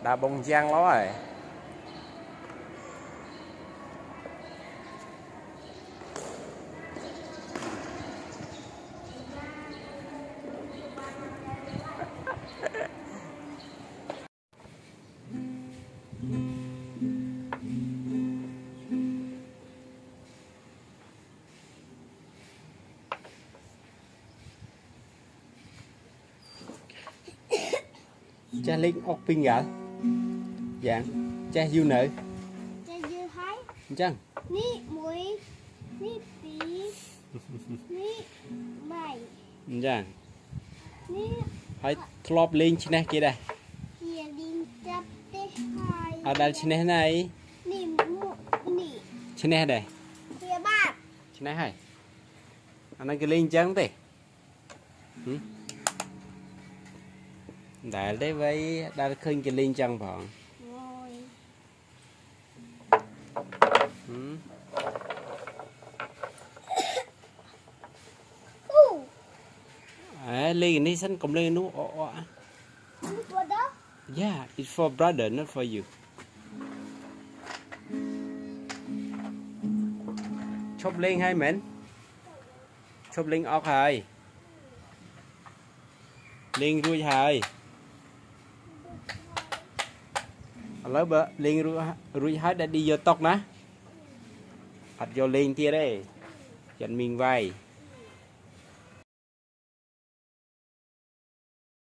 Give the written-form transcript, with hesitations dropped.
đá bóng giang nó rồi. Cha linh ốc pin gà dạng cha dư nữ cha dư thấy chăng ní mũi ní tí ní bảy chăng ní hãy thọp lên trên này kia đây kia đi chắp tê hai ở đây trên này này ní mũ ní trên này đây kia ba trên này hay anh ấy cái lên chăng thế đại đấy với đã khơi cái lên chăng phòng lên này sẵn cầm lên nó yeah it's for brother not for you chụp lên hay mến chụp lên ốc hay lên ruồi hay lỡ bữa lên ruồi hay đã đi vô tóc ná hạt vô lên kia đây chân mình vai